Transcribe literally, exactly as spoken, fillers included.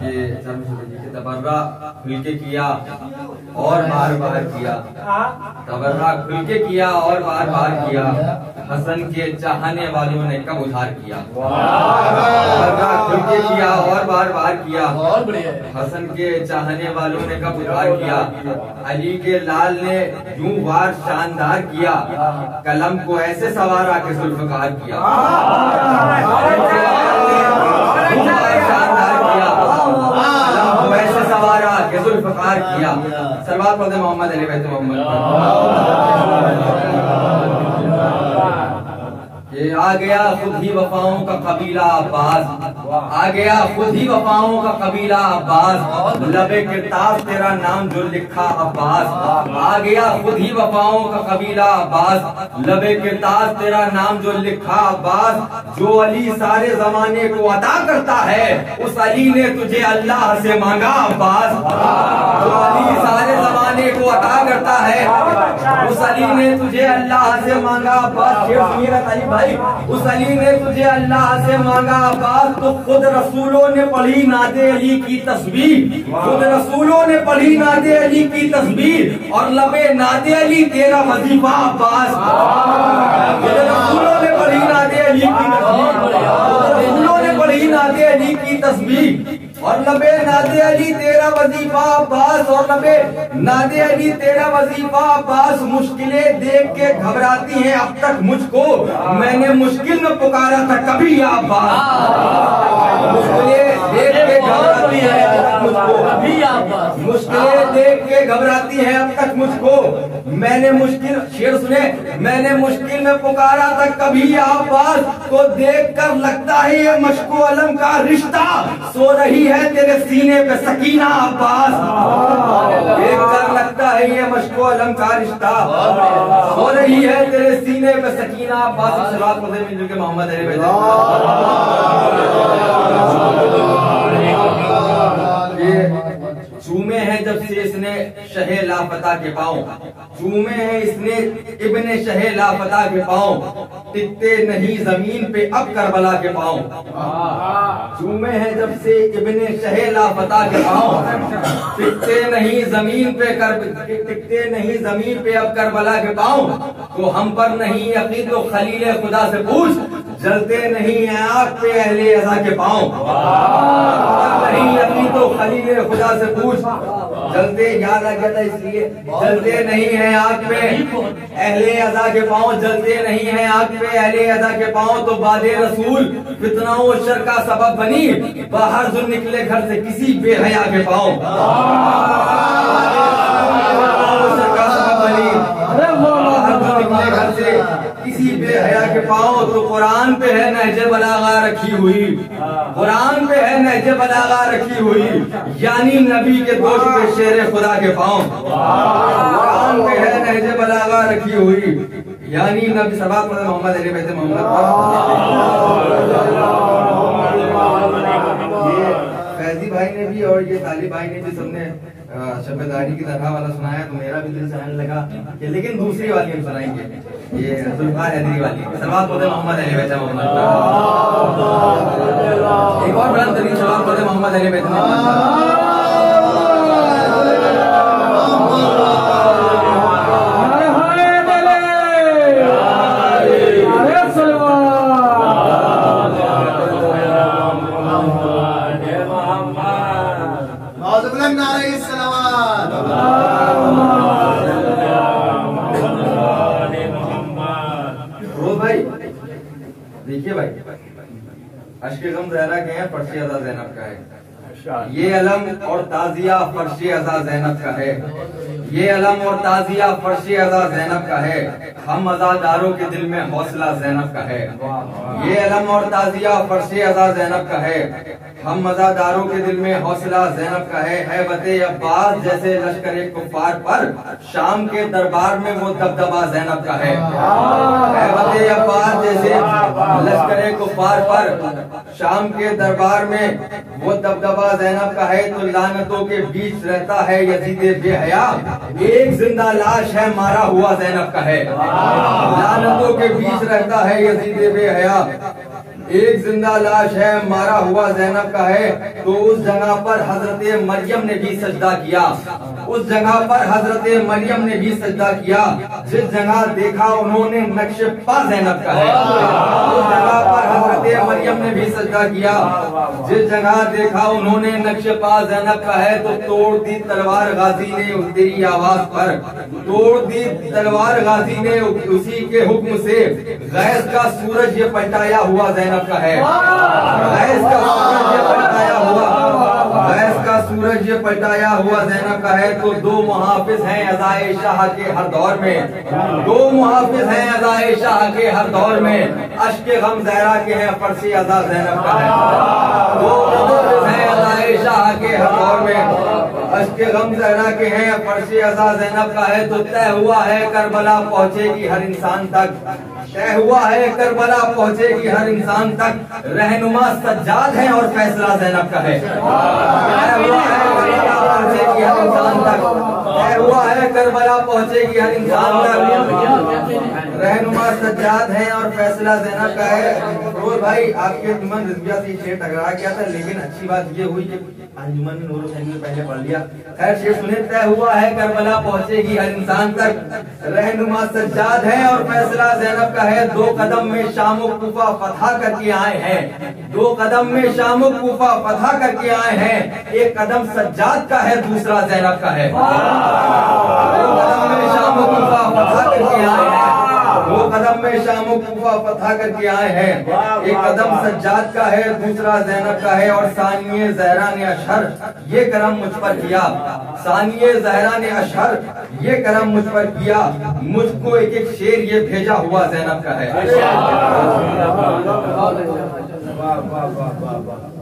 تبرہ کھل کے کیا اور بار بار کیا، تبرہ کھل کے کیا اور بار بار کیا، حسن کے چاہنے والوں نے کب ادھار کیا، تبرہ کھل کے کیا اور بار بار کیا، حسن کے چاہنے والوں نے کب ادھار کیا، علی کے لال نے یوں وار شاندار کیا، قلم کو ایسے سوارا کہ ذوالفقار کیا، شاندار کیا، قلم کو ایسے سوارا کہ ذوالفقار کیا۔ صلوات پڑھتے محمد علی بیت محمد۔ یہ آ گیا خود ہی وفاؤں کا قبیلہ عباس، آ گیا خود ہی وفاؤں کا قبیلہ عباس، لبے کرتاز تیرا نام جو لکھا عباس، آ گیا خود ہی وفاؤں کا قبیلہ عباس، لبے کرتاز تیرا نام جو لکھا عباس، جو علی سارے زمانے کو عطا کرتا ہے اس علی نے تجھے اللہ سے مانگا عباس، جو علی سارے زمانے کو عطا کرتا ہے اس علی نے تجھے اللہ سے مانگا عباس۔ علی بھائی اس علی نے تجھے اللہ سے مانگا عباس، تو خود رسولوں نے پڑھی نعت علی کی تسبیح، خود رسولوں نے پڑھی نعت علی کی تسبیح، اور لبے نعت علی تیرا وظیفہ عباس، خود رسولوں نے پڑھی نعت علی کی تسبیح، خود رسولوں نے پڑھی نعت علی کی تسبیح، اور لبے نعت علی تیرا وظیفہ عباس، اور لبے نعت علی تیرا وظیفہ عباس، مشکلیں دیکھ کے گھبراتی ہیں اب تک مجھ کو، میں نے مشکل میں پکارا تھا کبھی یا عباس، مشکلیں دیکھ کے گھبراتی ہیں اب تک مجھ کو، مشکلیں دیکھ کے گھبراتی ہیں اب تک مجھ کو، میں نے مشکل شعر سنے میں نے مشکل میں پکارا تھا کبھی یا عباس، کو دیکھ کر لگتا ہے یہ مشک و علم کا رشتہ، سو رہی ہے تیرے سینے پہ سکینہ عباس، دیکھ کر لگتا ہے یہ مشک و علم کا رشتہ، سو رہی ہے تیرے سینے پہ سکینہ عباس۔ صلوات پڑھتے ہیں مل کے محمد علی بیت چومے ہیں جب سے اس نے شہ لافتہ کے پاؤں، چومے ہیں اس نے ابن شہ لافتہ کے پاؤں، ٹکتے نہیں زمین پہ اب کربلا کے پاؤں، چومے ہیں جب سے ابن شہ لافتہ کے پاؤں، ٹکتے نہیں زمین پہ ٹکتے نہیں زمین پہ اب کربلا کے پاؤں، تو ہم پر نہیں یقین تو خلیل خدا سے پوچھ، جلتے نہیں ہیں آگ پہ اہل عزا کے پاؤں، نہیں یقین تو خلیل خدا سے پوچھ، جلتے یاد آ گیا تھا اس لیے، جلتے نہیں ہیں آگ پہ اہل عزا کے پاؤں، جلتے نہیں ہیں آگ پہ اہل عزا کے پاؤں، تو باد رسول فتنہ و شر کا سبب بنی، باہر جو نکلے گھر سے کسی بے حیا کے پاؤں، گھر سے کسی بے حیا کے پاؤں، تو قرآن پہ ہے نہج بلاغہ رکھی ہوئی، قرآن پہ ہے نہج بلاغہ رکھی ہوئی، یعنی نبی کے دوست پہ شیر خدا کے پاؤں، قرآن پہ ہے نہج بلاغہ رکھی ہوئی، یعنی نبی صلوات پڑھتے محمد علی بیت محمد۔ فیضی بھائی نے بھی اور یہ طالب بھائی نے بھی سب نے شبداری کی طرح والا سنایا، تو میرا بھی دل سے آنے لگا کہ لیکن دوسری والی ہم سنائیں گے، یہ ذوالفقار حیدری والی، صلوات پڑھتے محمد علی بیت محمد۔ ایک اور بلند ترین صلوات پڑھتے محمد علی بیت محمد۔ دیکھیے بھائی، اشک غم زہرا کے ہیں، فرش عزا زینب کا ہے، یہ علم اور تعزیہ فرش عزا زینب کا ہے، یہ علم اور تعزیہ فرش عزا زینب کا ہے، ہم عزاداروں کے دل میں حوصلہ زینب کا ہے، یہ علم اور تعزیہ فرش عزا زینب کا ہے، ہم عزاداروں کے دل میں حوصلہ زینب کا ہے، ہیبت عباس جیسے لشکر کفار پر شام کے دربار میں وہ دبدبہ زینب کا ہے، ہیبت عباس جیسے لشکر کفار پر شام کے دربار میں وہ دبدبہ زینب کا ہے، تو لعنتوں کے بیچ رہتا ہے یزید بے حیا، ایک زندہ لاش ہے مارا ہوا زینب کا ہے، لعنتوں کے بیچ رہتا ہے یزید بے حیا، ایک زندہ لاش ہے مارا ہوا زینب کا ہے، تو اس جگہ پر حضرت مریم نے بھی سجدہ کیا، اس جگہ پر حضرت مریم نے بھی سجدہ کیا، جس جگہ دیکھا انہوں نے نقش پا زینب کا ہے، اس جگہ پر حضرت مریم نے بھی سجدہ کیا، جس جگہ دیکھا انہوں نے نقش پا زینب کا ہے، تو توڑ دی تلوار غازی نے تیری آواز پر، توڑ دی تلوار غازی نے اسی کے حکم سے، غیث کا سورج یہ پلٹایا ہوا زینب کا ہے، غیث کا سورج یہ پلٹایا ہوا، غیث کا سورج یہ پلٹایا ہوا زینب کا ہے، تو دو محافظ ہیں عزائے شاہ کے ہر دور میں، دو محافظ ہیں عزائے شاہ کے ہر دور میں، اشک غم زہرا کے ہیں فرش عزا زینب کا ہے، دو محافظ ہیں عزائے شاہ کے ہر دور میں، اشک غم زہرا کے ہیں فرش عزا زینب کا ہے، تو طے ہوا ہے کربلا پہنچے گی ہر انسان تک، طے ہوا ہے کربلا پہنچے گی ہر انسان تک، رہنما سجاد ہیں اور فیصلہ زینب کا ہے، طے ہوا ہے کربلا پہنچے گی ہر انسان تک، طے ہوا ہے کربلا پہنچے گی ہر انسان تک، رہنما سجاد ہیں اور فیصلہ زینب کا ہے۔ روز بھائی آپ کے انجمن رضویہ سے شعر ٹکرا گیا تھا، لیکن اچھی بات یہ ہوئی کہ انجمن نور حسین نے پہلے پڑھ لیا۔ خیر شعر سنیں، طے ہوا ہے کربلا پہنچے گی ہر انسان تک، رہنما سجاد ہیں اور فیصلہ زینب کا ہے، دو قدم میں شام و کوفہ فتح کر کے آئے ہیں، دو قدم میں شام و کوفہ فتح کر کے آئے ہیں، ایک قدم سجاد کا ہے دوسرا زینب کا ہے، دو قدم میں شام و کوفہ فتح کر کے آئے ہیں، دو قدم میں شام و کوفہ فتح کر کے آئے ہیں، ایک قدم سجاد کا ہے دوسرا زینب کا ہے، اور ثانیہ زہرا نے اشہر یہ کرم مجھ پر کیا، ثانیہ زہرا نے اشہر یہ کرم مجھ پر کیا، مجھ کو ایک ایک شعر یہ بھیجا ہوا زینب کا ہے۔